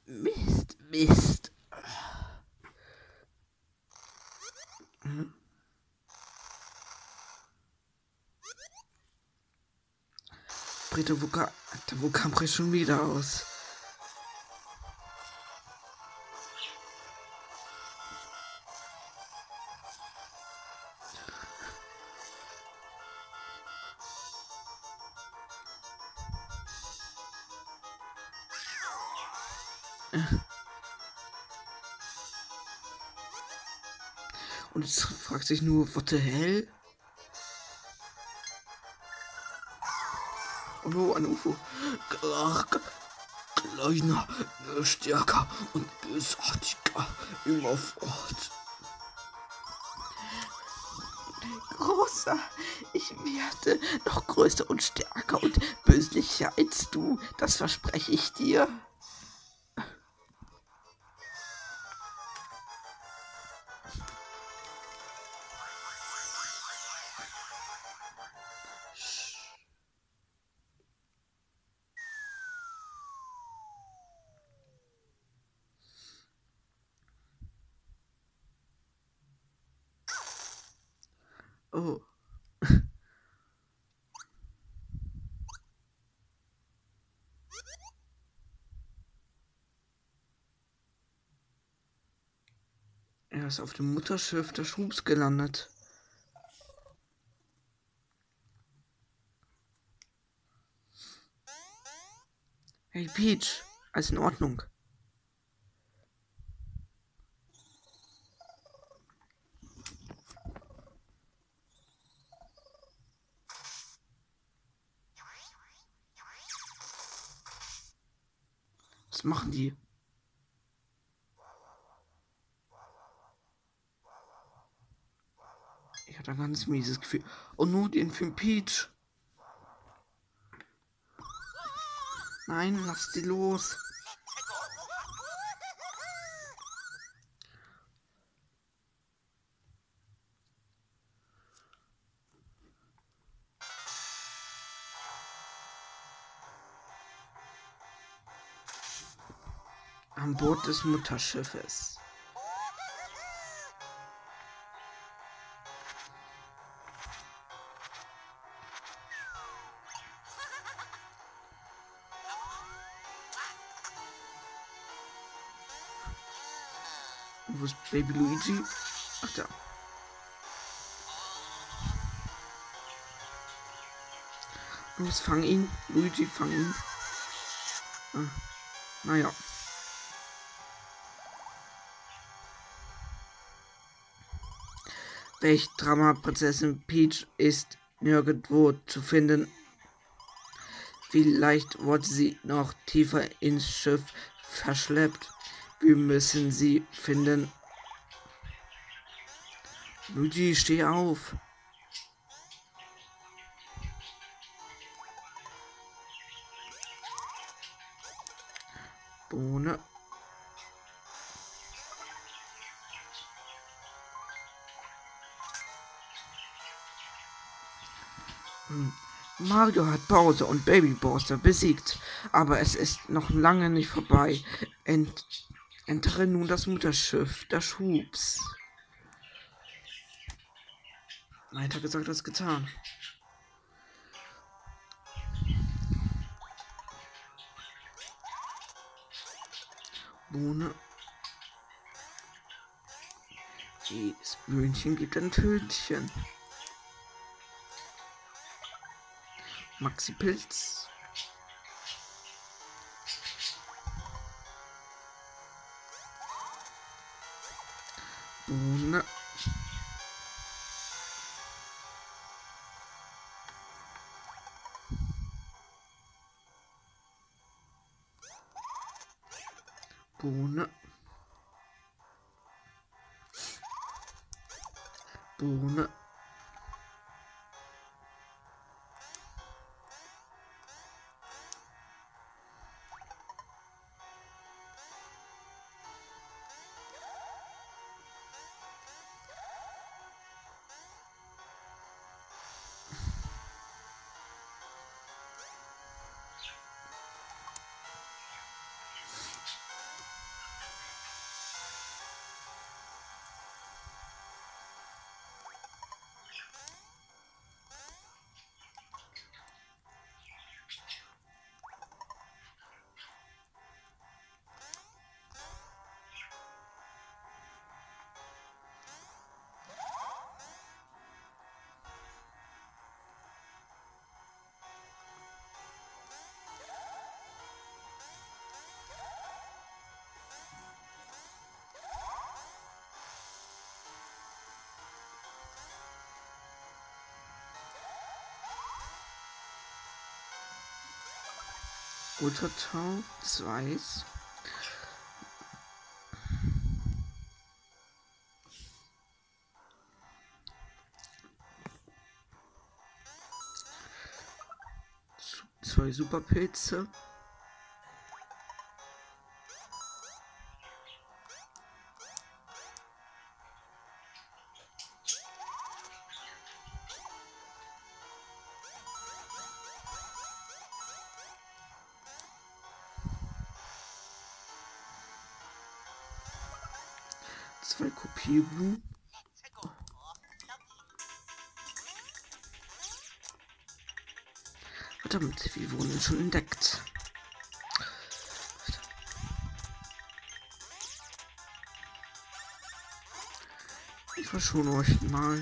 Mist, Mist. Britta, wo kam Britta schon wieder aus? Und jetzt fragt sich nur, what the hell? Oh no, ein UFO. Kleiner, stärker und bösartiger immer fort. Großer, ich werde noch größer und stärker und böslicher als du. Das verspreche ich dir. Oh. Er ist auf dem Mutterschiff der Schubs gelandet. Hey Peach, alles in Ordnung. Was machen die? Ich hatte ein ganz mieses Gefühl. Oh no, den Film Peach. Nein, lass die los. An Bord des Mutterschiffes. Und wo ist Baby Luigi? Ach da. Los, fang ihn. Luigi, fang ihn. Ah, naja. Welch Drama Prinzessin Peach ist nirgendwo zu finden. Vielleicht wurde sie noch tiefer ins Schiff verschleppt. Wir müssen sie finden. Luigi, steh auf. Bohne. Mario hat Bowser und Baby Bowser besiegt, aber es ist noch lange nicht vorbei. Entere nun das Mutterschiff der Schubs. Weiter gesagt als getan. Bohne. Jedes Böhnchen gibt ein Tönchen. Maxi Pilz. Bohne. Bohne. Bohne. Ultratau, das weiß. Zwei Superpilze. Zwei Kopierblumen. Verdammt, wir wurden schon entdeckt. Ich verschone euch mal.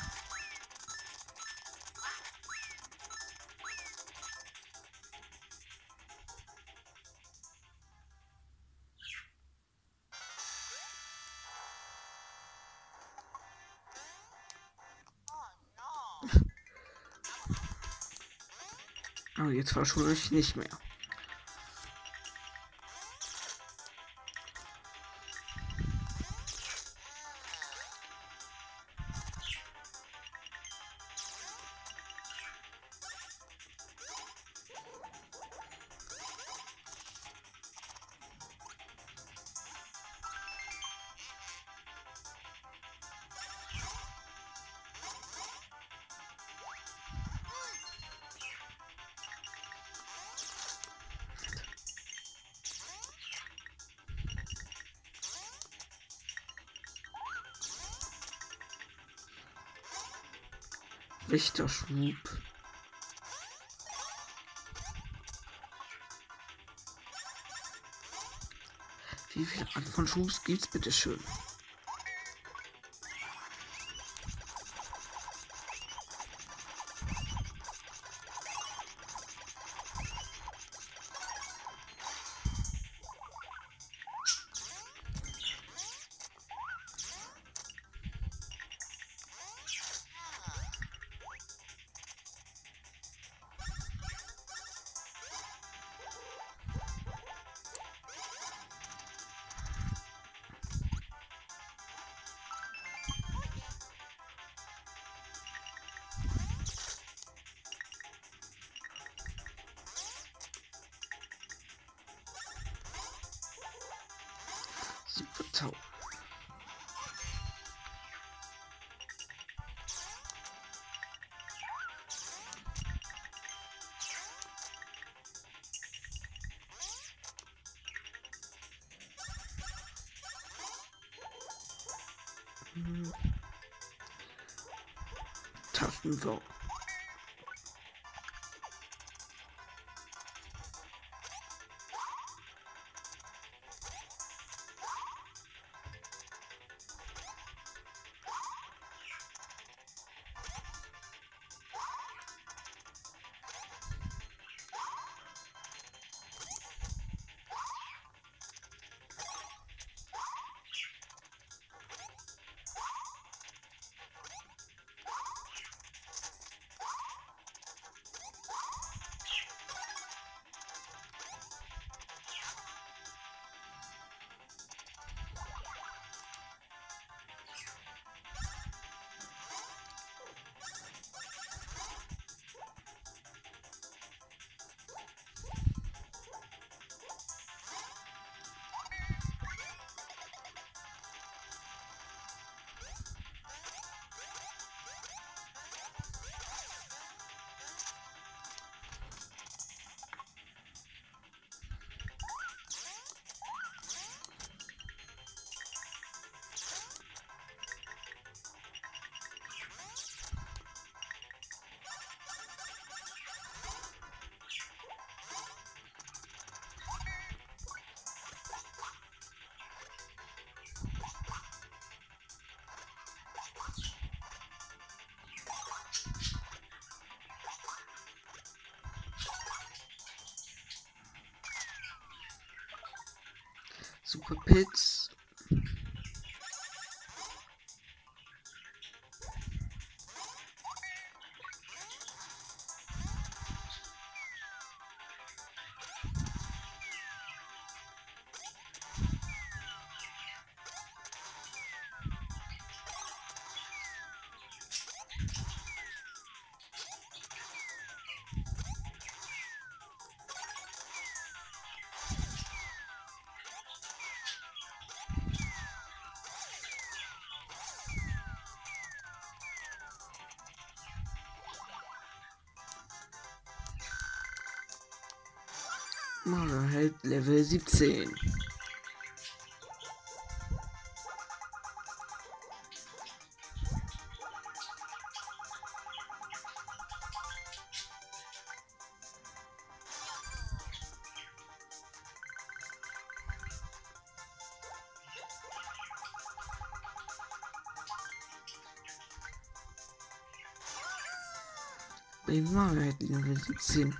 Aber jetzt verschone ich nicht mehr. Wächterschwub. Wie viele Arten von Schubs gibt's bitte schön? Supertau. Taschensau. Superpilz. Mario hält Level 17. Baby Mario hält Level 17.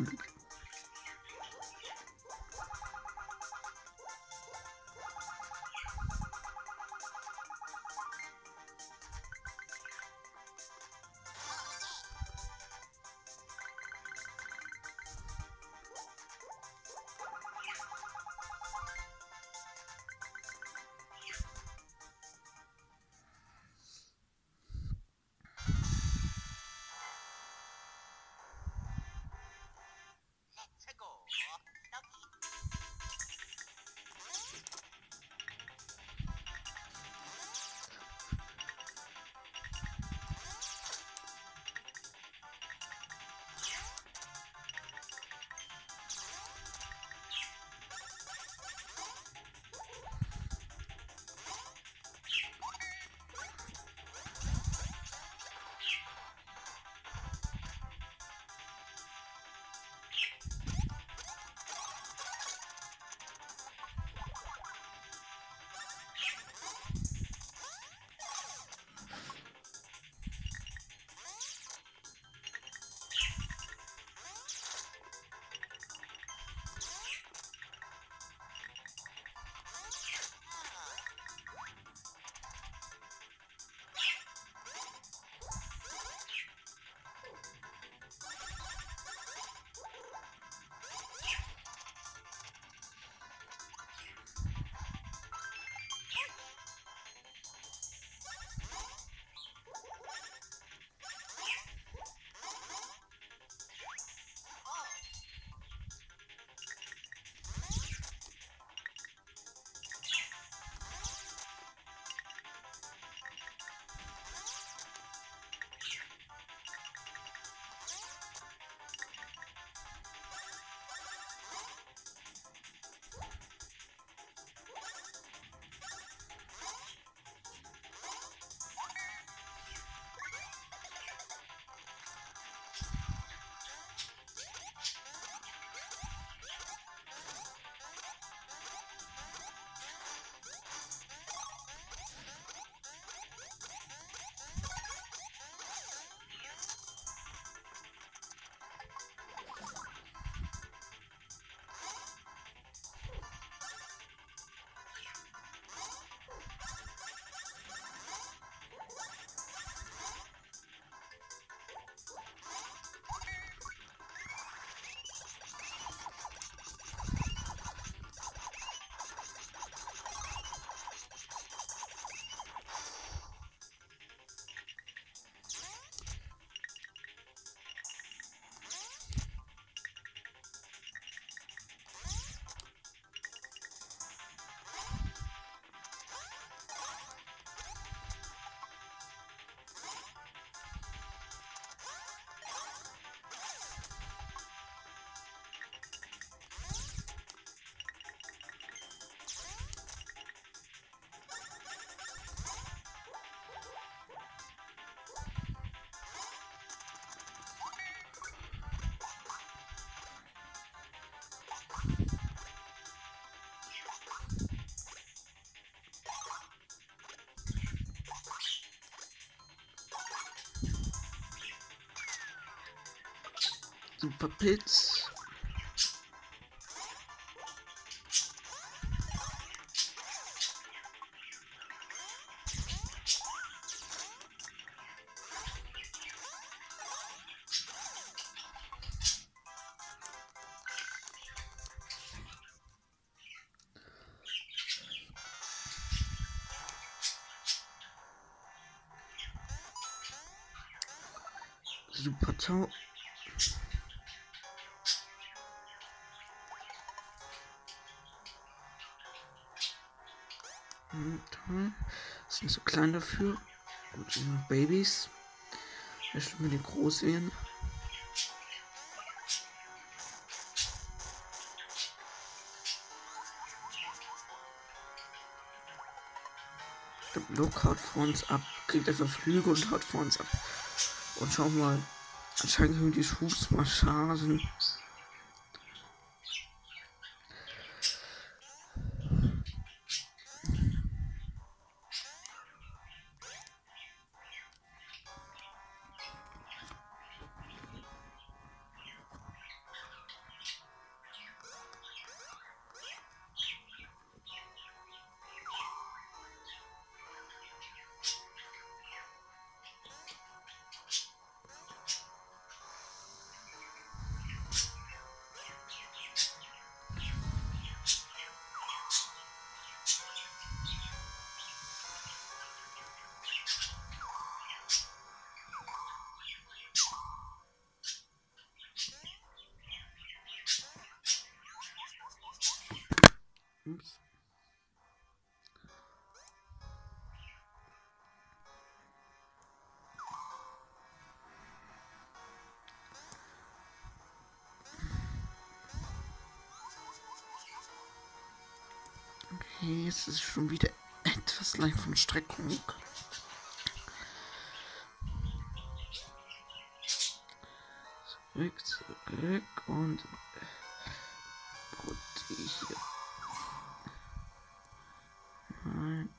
Super Pilz. Super Tau. Toll. Sind so klein dafür. Gut, sind noch Babys. Vielleicht wenn die groß werden. Der Block haut vor uns ab, kriegt einfach Flüge und haut vor uns ab. Und schau mal, anscheinend können die Schubs mal Schaden. Ups. Okay, jetzt ist es schon wieder etwas leicht von Streckung. Zurück und hier. Nein.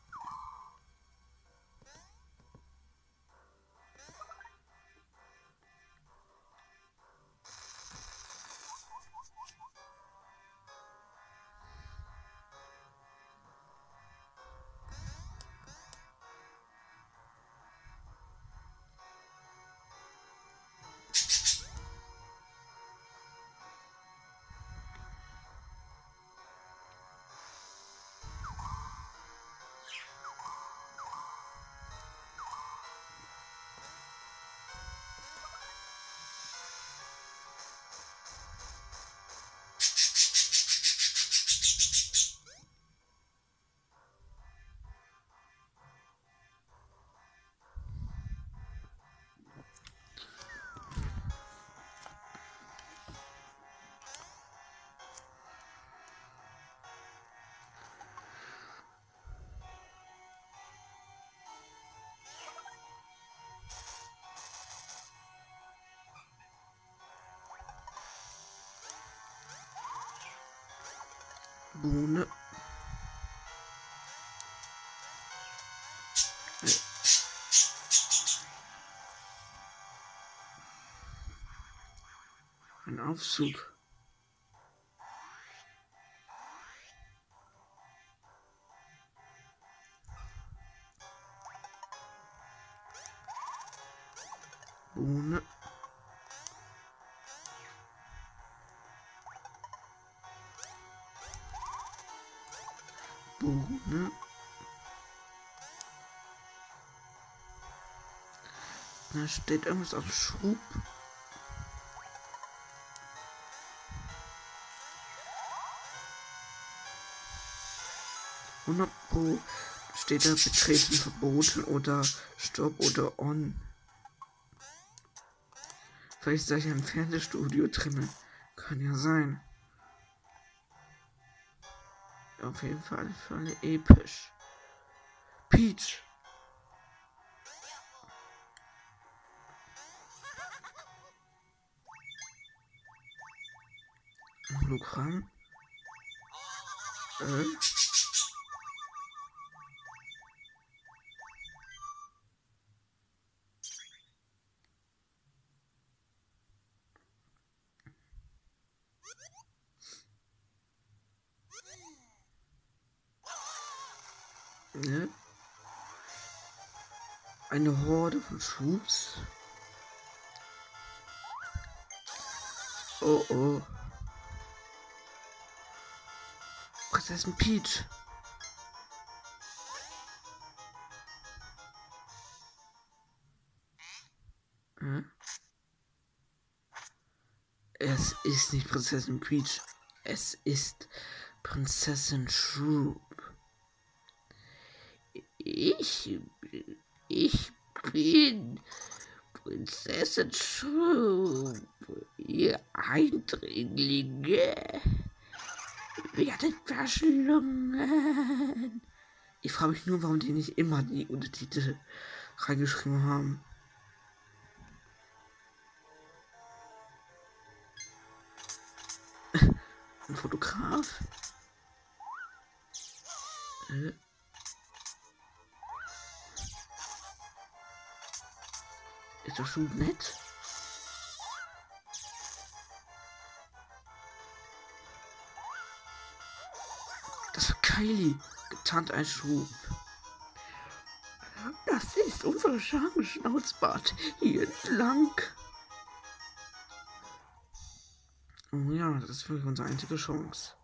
Bohne. Ein Aufzug. Bohne. Bohne. Da steht irgendwas auf Schub. Pro steht da betreten verboten oder Stopp oder On. Vielleicht sei ich ein Fernsehstudio drin. Kann ja sein. Auf jeden Fall episch. Peach. Hologramm. Ne? Eine Horde von Schubs. Oh oh. Prinzessin Peach. Es ist nicht Prinzessin Peach. Es ist Prinzessin Shroop. Ich bin Prinzessin Shroop. Ihr Eindringlinge werdet verschlungen. Ich frage mich nur, warum die nicht immer die Untertitel reingeschrieben haben. Ein Fotograf? Ist das schon nett? Das war Kylie, getarnt als Schub. Das ist unser Schnauzbart hier entlang. Oh ja, das ist wirklich unsere einzige Chance.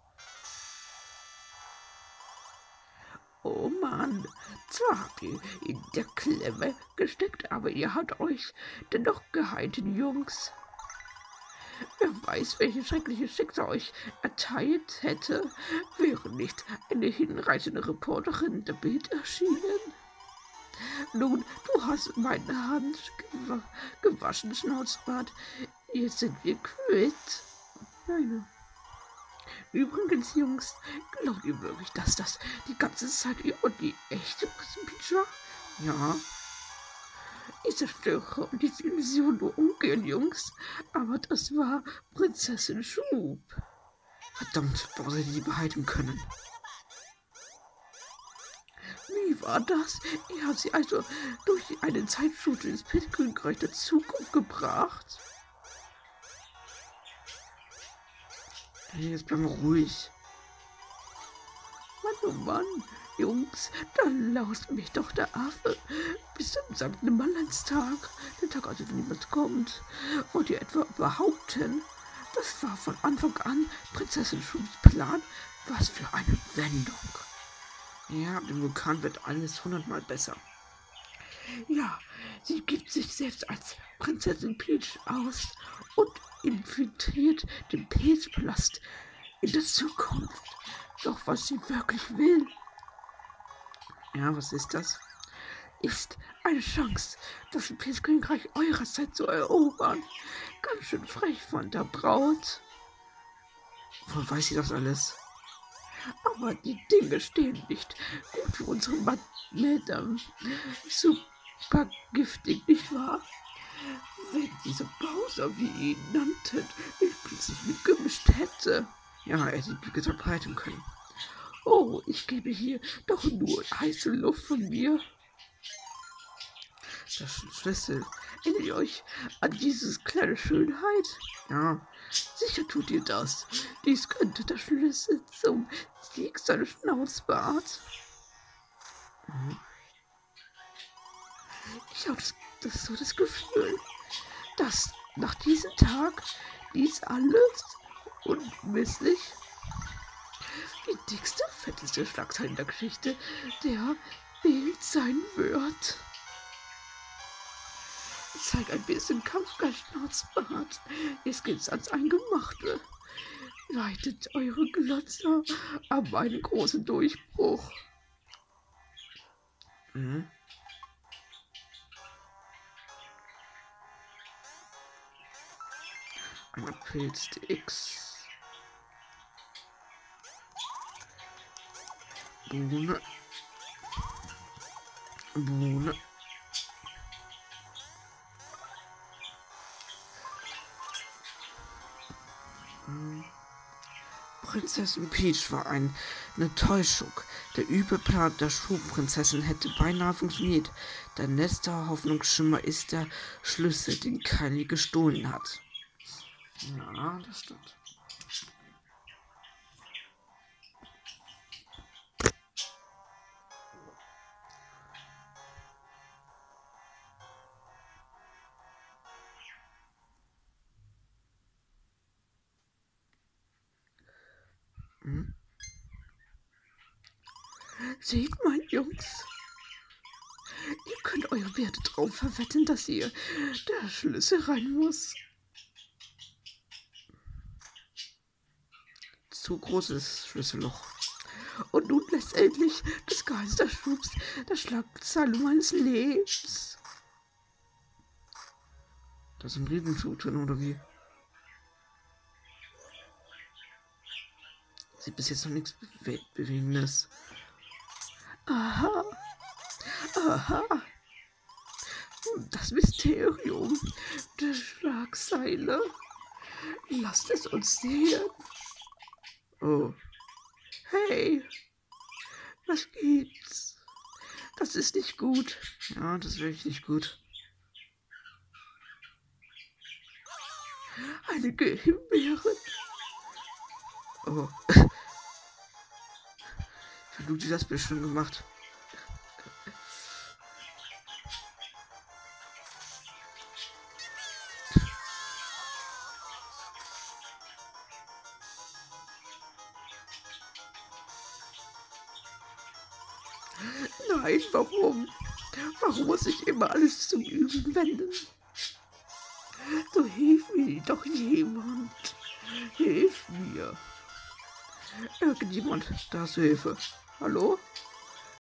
Oh Mann, zwar habt ihr in der Klemme gesteckt, aber ihr habt euch dennoch gehalten, Jungs. Wer weiß, welches schreckliche Schicksal euch erteilt hätte, wäre nicht eine hinreißende Reporterin der Bild erschienen. Nun, du hast meine Hand gewaschen, Schnauzbart. Jetzt sind wir quitt. Meine. Übrigens, Jungs, glaubt ihr wirklich, dass das die ganze Zeit über die echte Peach war? Ja. Ich zerstöre diese Illusion nur ungern, Jungs. Aber das war Prinzessin Schub. Verdammt, warum soll ich die behalten können? Wie war das? Ihr habt sie also durch einen Zeitschutz ins Königreich der Zukunft gebracht? Hey, jetzt bleiben wir ruhig. Mann, oh Mann, Jungs, dann laust mich doch der Affe bis zum Sankt Nimmerleinstag, den Tag, also niemand kommt. Wollt ihr etwa behaupten, das war von Anfang an Prinzessin Schubs Plan? Was für eine Wendung. Ja, dem Vulkan wird alles 100-mal besser. Ja, sie gibt sich selbst als Prinzessin Peach aus und infiltriert den Pilzpalast in der Zukunft. Doch was sie wirklich will, ja, was ist das? Ist eine Chance, das Pilzkönigreich eurerseits zu erobern. Ganz schön frech von der Braut. Woher weiß sie das alles? Aber die Dinge stehen nicht gut für unsere Madame. Super giftig, nicht wahr? Wenn dieser Bowser, wie ihr ihn nanntet, nicht plötzlich mitgemischt hätte. Ja, er hätte die gesagt halten können. Oh, ich gebe hier doch nur heiße Luft von mir. Der Schlüssel. Erinnert ihr euch an diese kleine Schönheit? Ja, sicher tut ihr das. Dies könnte der Schlüssel zum Sieg seines Schnauzbart. Ich habe so das Gefühl, dass nach diesem Tag dies alles unmisslich die dickste, fetteste Schlagzeile in der Geschichte der Welt sein wird. Zeig ein bisschen Kampfgeist, Schnauzbart. Jetzt geht's ans Eingemachte. Leitet eure Glotzer ab einen großen Durchbruch. Mhm. Einmal Pilz X. Bohne. Bohne. Prinzessin Peach war eine Täuschung. Der Übelplan der Schulprinzessin hätte beinahe funktioniert. Der letzte Hoffnungsschimmer ist der Schlüssel, den Kylie gestohlen hat. Ja, das stimmt. Seht mal, Jungs. Ihr könnt eure Werte drauf verwetten, dass hier der Schlüssel rein muss. Zu großes Schlüsselloch. Und nun letztendlich des Geisterschubs der Schlagzeile meines Lebens. Das ist ein Riesenzug drin, oder wie? Sieht bis jetzt noch nichts Bewegendes. Aha, aha. Das Mysterium der Schlagseile. Lasst es uns sehen. Oh, hey, was gibt's? Das ist nicht gut. Ja, das ist wirklich nicht gut. Einige Himbeeren. Oh. Luigi das bestimmt gemacht. Nein, warum? Warum muss ich immer alles zum Üben wenden? So hilf mir doch jemand. Hilf mir. Irgendjemand, da ist Hilfe. Hallo?